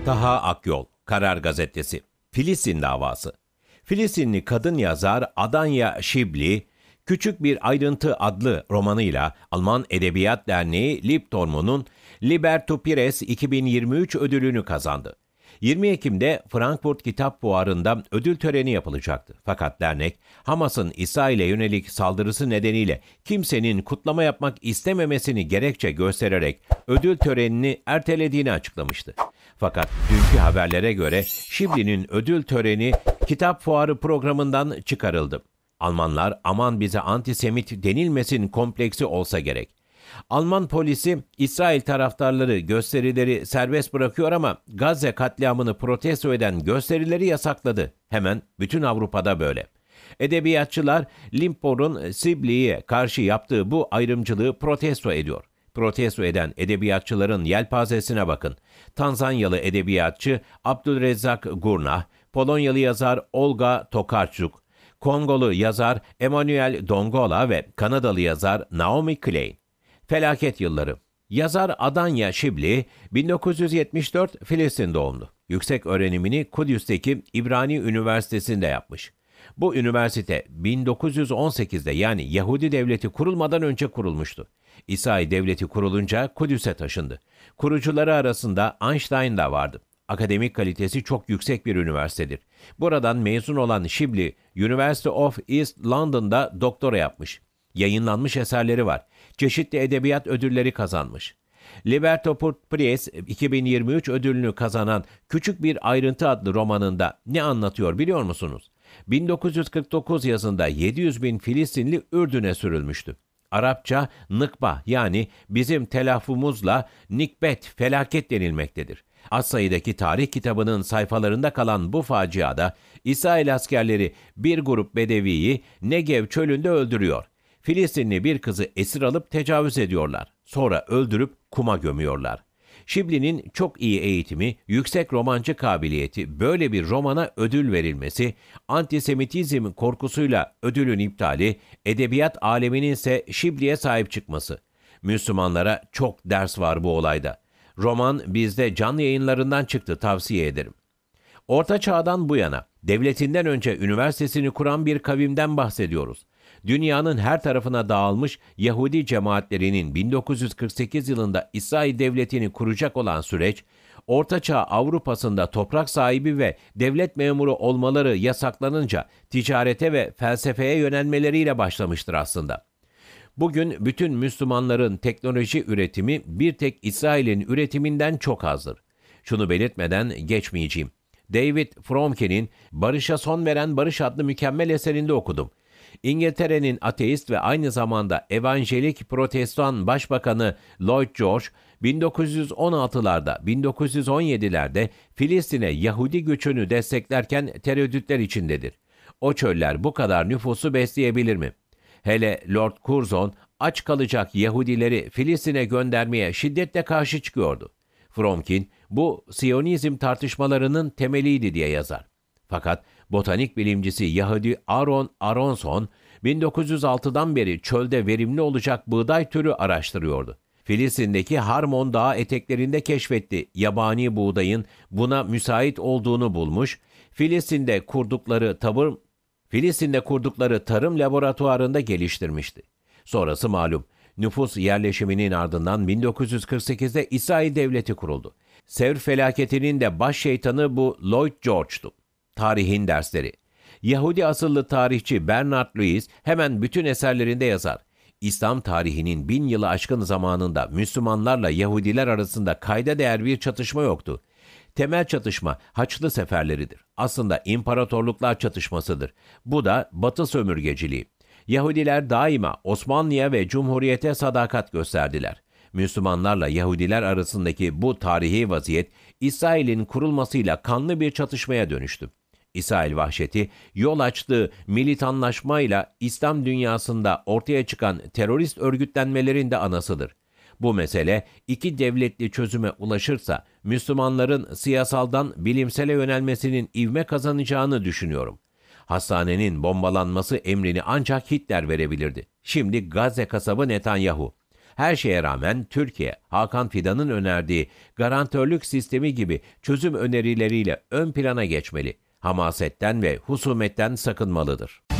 Taha Akyol, Karar Gazetesi. Filistin davası. Filistinli kadın yazar Adanya Şibli, Küçük Bir Ayrıntı adlı romanıyla Alman Edebiyat Derneği Liptorm'un Liberto-Pires 2023 ödülünü kazandı. 20 Ekim'de Frankfurt Kitap Fuarı'nda ödül töreni yapılacaktı. Fakat dernek, Hamas'ın İsrail'e yönelik saldırısı nedeniyle kimsenin kutlama yapmak istememesini gerekçe göstererek ödül törenini ertelediğini açıklamıştı. Fakat dünkü haberlere göre Şibli'nin ödül töreni kitap fuarı programından çıkarıldı. Almanlar aman bize antisemit denilmesin kompleksi olsa gerek. Alman polisi İsrail taraftarları gösterileri serbest bırakıyor ama Gazze katliamını protesto eden gösterileri yasakladı. Hemen bütün Avrupa'da böyle. Edebiyatçılar Limpor'un Sibli'ye karşı yaptığı bu ayrımcılığı protesto ediyor. Protesto eden edebiyatçıların yelpazesine bakın. Tanzanyalı edebiyatçı Abdülrezzak Gurnah, Polonyalı yazar Olga Tokarczuk, Kongolu yazar Emmanuel Dongola ve Kanadalı yazar Naomi Klein. Felaket yılları. Yazar Adanya Şibli, 1974 Filistin doğumlu. Yüksek öğrenimini Kudüs'teki İbrani Üniversitesi'nde yapmış. Bu üniversite 1918'de yani Yahudi Devleti kurulmadan önce kurulmuştu. İsrail Devleti kurulunca Kudüs'e taşındı. Kurucuları arasında Einstein da vardı. Akademik kalitesi çok yüksek bir üniversitedir. Buradan mezun olan Şibli, University of East London'da doktora yapmış. Yayınlanmış eserleri var. Çeşitli edebiyat ödülleri kazanmış. Liberto-Pires 2023 ödülünü kazanan Küçük Bir Ayrıntı adlı romanında ne anlatıyor biliyor musunuz? 1949 yazında 700 bin Filistinli Ürdün'e sürülmüştü. Arapça nıkba yani bizim telaffuzumuzla nikbet, felaket denilmektedir. Az sayıdaki tarih kitabının sayfalarında kalan bu faciada İsrail askerleri bir grup Bedevi'yi Negev çölünde öldürüyor. Filistinli bir kızı esir alıp tecavüz ediyorlar. Sonra öldürüp kuma gömüyorlar. Şibli'nin çok iyi eğitimi, yüksek romancı kabiliyeti, böyle bir romana ödül verilmesi, antisemitizm korkusuyla ödülün iptali, edebiyat aleminin ise Şibli'ye sahip çıkması. Müslümanlara çok ders var bu olayda. Roman bizde canlı yayınlarından çıktı, tavsiye ederim. Orta Çağ'dan bu yana, devletinden önce üniversitesini kuran bir kavimden bahsediyoruz. Dünyanın her tarafına dağılmış Yahudi cemaatlerinin 1948 yılında İsrail Devleti'ni kuracak olan süreç, Orta Çağ Avrupa'sında toprak sahibi ve devlet memuru olmaları yasaklanınca ticarete ve felsefeye yönelmeleriyle başlamıştır aslında. Bugün bütün Müslümanların teknoloji üretimi bir tek İsrail'in üretiminden çok azdır. Şunu belirtmeden geçmeyeceğim. David Fromkin'in Barışa Son Veren Barış adlı mükemmel eserinde okudum. İngiltere'nin ateist ve aynı zamanda evanjelik protestan başbakanı Lloyd George, 1916'larda, 1917'lerde Filistin'e Yahudi göçünü desteklerken tereddütler içindedir. O çöller bu kadar nüfusu besleyebilir mi? Hele Lord Curzon, aç kalacak Yahudileri Filistin'e göndermeye şiddetle karşı çıkıyordu. Fromkin, bu Siyonizm tartışmalarının temeliydi diye yazar. Fakat botanik bilimcisi Yahudi Aaron Aronson, 1906'dan beri çölde verimli olacak buğday türü araştırıyordu. Filistin'deki Harmon Dağı eteklerinde keşfetti yabani buğdayın buna müsait olduğunu bulmuş, Filistin'de kurdukları tarım laboratuvarında geliştirmişti. Sonrası malum. Nüfus yerleşiminin ardından 1948'de İsrail Devleti kuruldu. Sevr felaketinin de baş şeytanı bu Lloyd George'tu. Tarihin dersleri. Yahudi asıllı tarihçi Bernard Lewis hemen bütün eserlerinde yazar. İslam tarihinin 1000 yılı aşkın zamanında Müslümanlarla Yahudiler arasında kayda değer bir çatışma yoktu. Temel çatışma Haçlı seferleridir. Aslında imparatorluklar çatışmasıdır. Bu da Batı sömürgeciliği. Yahudiler daima Osmanlı'ya ve Cumhuriyet'e sadakat gösterdiler. Müslümanlarla Yahudiler arasındaki bu tarihi vaziyet İsrail'in kurulmasıyla kanlı bir çatışmaya dönüştü. İsrail vahşeti, yol açtığı militanlaşmayla İslam dünyasında ortaya çıkan terörist örgütlenmelerin de anasıdır. Bu mesele iki devletli çözüme ulaşırsa Müslümanların siyasaldan bilimsele yönelmesinin ivme kazanacağını düşünüyorum. Hastanenin bombalanması emrini ancak Hitler verebilirdi. Şimdi Gazze kasabı Netanyahu. Her şeye rağmen Türkiye, Hakan Fidan'ın önerdiği garantörlük sistemi gibi çözüm önerileriyle ön plana geçmeli, hamasetten ve husumetten sakınmalıdır.